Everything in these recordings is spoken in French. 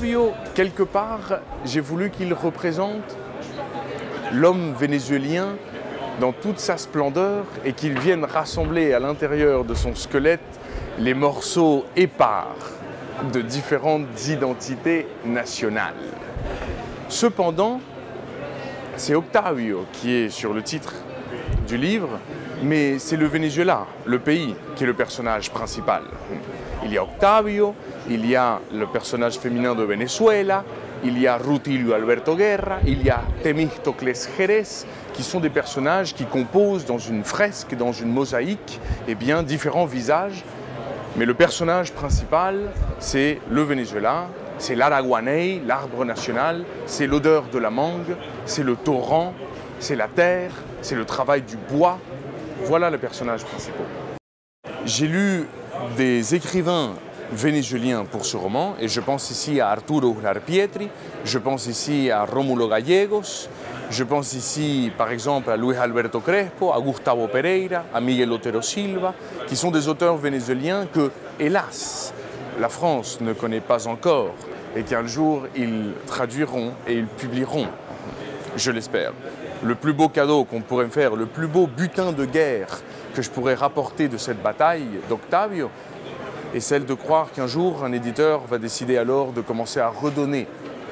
Octavio, quelque part, j'ai voulu qu'il représente l'homme vénézuélien dans toute sa splendeur et qu'il vienne rassembler à l'intérieur de son squelette les morceaux épars de différentes identités nationales. Cependant, c'est Octavio qui est sur le titre du livre, mais c'est le Venezuela, le pays, qui est le personnage principal. Il y a Octavio, il y a le personnage féminin de Venezuela, il y a Rutilio Alberto Guerra, il y a Temístocles Jerez, qui sont des personnages qui composent dans une fresque, dans une mosaïque, eh bien, différents visages. Mais le personnage principal, c'est le Venezuela, c'est l'araguaney, l'arbre national, c'est l'odeur de la mangue, c'est le torrent, c'est la terre, c'est le travail du bois. Voilà les personnages principaux. J'ai lu des écrivains vénézuéliens pour ce roman, et je pense ici à Arturo Uslar Pietri, je pense ici à Rómulo Gallegos, je pense ici par exemple à Luis Alberto Crespo, à Gustavo Pereira, à Miguel Otero Silva, qui sont des auteurs vénézuéliens que, hélas, la France ne connaît pas encore, et qu'un jour ils traduiront et ils publieront, je l'espère. Le plus beau cadeau qu'on pourrait me faire, le plus beau butin de guerre que je pourrais rapporter de cette bataille d'Octavio, est celle de croire qu'un jour, un éditeur va décider alors de commencer à redonner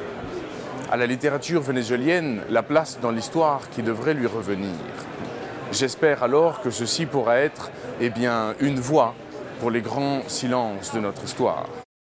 à la littérature vénézuélienne la place dans l'histoire qui devrait lui revenir. J'espère alors que ceci pourra être, eh bien, une voix pour les grands silences de notre histoire.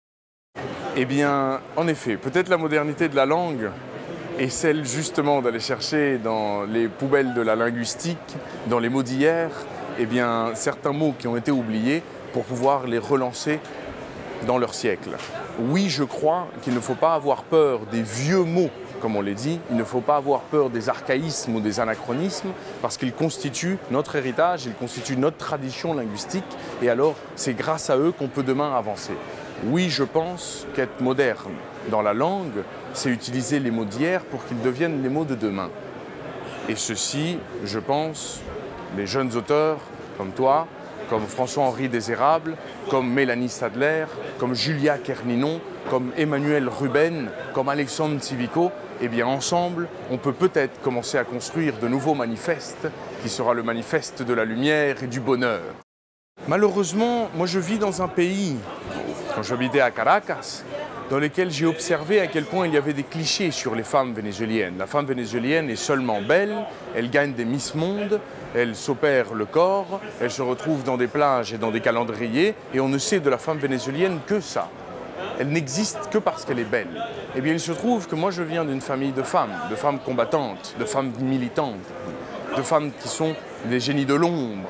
Eh bien, en effet, peut-être la modernité de la langue est celle justement d'aller chercher dans les poubelles de la linguistique, dans les mots d'hier, eh bien, certains mots qui ont été oubliés pour pouvoir les relancer dans leur siècle. Oui, je crois qu'il ne faut pas avoir peur des vieux mots, comme on les dit, il ne faut pas avoir peur des archaïsmes ou des anachronismes, parce qu'ils constituent notre héritage, ils constituent notre tradition linguistique, et alors c'est grâce à eux qu'on peut demain avancer. Oui, je pense qu'être moderne dans la langue, c'est utiliser les mots d'hier pour qu'ils deviennent les mots de demain. Et ceci, je pense, les jeunes auteurs comme toi, comme François-Henri Désérable, comme Mélanie Sadler, comme Julia Kerninon, comme Emmanuel Ruben, comme Alexandre Tsivico, eh bien ensemble, on peut peut-être commencer à construire de nouveaux manifestes, qui sera le manifeste de la lumière et du bonheur. Malheureusement, moi je vis dans un pays, quand j'habitais à Caracas, dans lequel j'ai observé à quel point il y avait des clichés sur les femmes vénézuéliennes. La femme vénézuélienne est seulement belle, elle gagne des Miss Monde, elle s'opère le corps, elle se retrouve dans des plages et dans des calendriers, et on ne sait de la femme vénézuélienne que ça. Elle n'existe que parce qu'elle est belle. Eh bien, il se trouve que moi je viens d'une famille de femmes combattantes, de femmes militantes, de femmes qui sont des génies de l'ombre.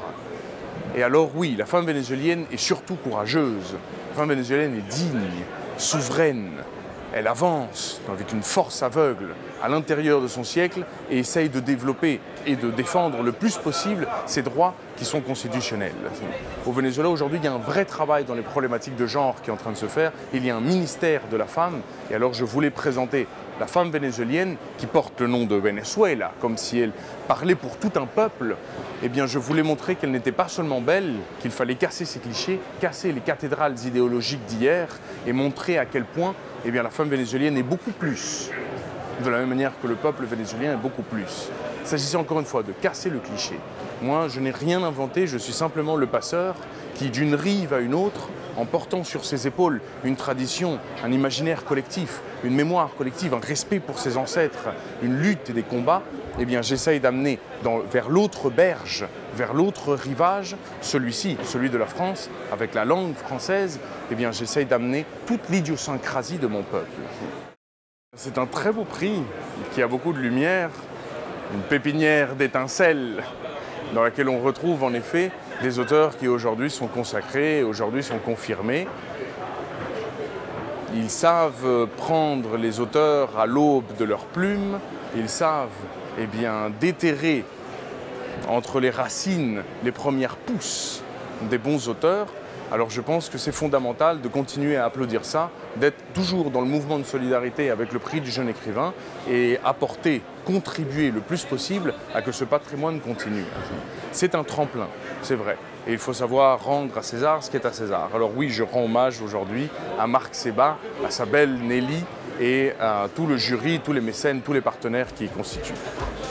Et alors oui, la femme vénézuélienne est surtout courageuse. La femme vénézuélienne est digne, souveraine. Elle avance avec une force aveugle à l'intérieur de son siècle et essaye de développer et de défendre le plus possible ses droits qui sont constitutionnels. Au Venezuela, aujourd'hui, il y a un vrai travail dans les problématiques de genre qui est en train de se faire. Il y a un ministère de la femme. Et alors, je voulais présenter la femme vénézuélienne qui porte le nom de Venezuela, comme si elle parlait pour tout un peuple. Eh bien, je voulais montrer qu'elle n'était pas seulement belle, qu'il fallait casser ces clichés, casser les cathédrales idéologiques d'hier et montrer à quel point eh bien, la femme vénézuélienne est beaucoup plus, de la même manière que le peuple vénézuélien est beaucoup plus. Il s'agissait encore une fois de casser le cliché. Moi, je n'ai rien inventé, je suis simplement le passeur qui, d'une rive à une autre, en portant sur ses épaules une tradition, un imaginaire collectif, une mémoire collective, un respect pour ses ancêtres, une lutte et des combats, eh bien, j'essaye d'amener vers l'autre berge, vers l'autre rivage, celui-ci, celui de la France, avec la langue française, eh bien, j'essaye d'amener toute l'idiosyncrasie de mon peuple. C'est un très beau prix qui a beaucoup de lumière, une pépinière d'étincelles dans laquelle on retrouve en effet des auteurs qui aujourd'hui sont consacrés, aujourd'hui sont confirmés. Ils savent prendre les auteurs à l'aube de leur plume, ils savent eh bien, déterrer entre les racines les premières pousses des bons auteurs. Alors je pense que c'est fondamental de continuer à applaudir ça, d'être toujours dans le mouvement de solidarité avec le prix du jeune écrivain et apporter, contribuer le plus possible à que ce patrimoine continue. C'est un tremplin, c'est vrai. Et il faut savoir rendre à César ce qui est à César. Alors oui, je rends hommage aujourd'hui à Marc Sébat, à sa belle Nelly, et à tout le jury, tous les mécènes, tous les partenaires qui y constituent.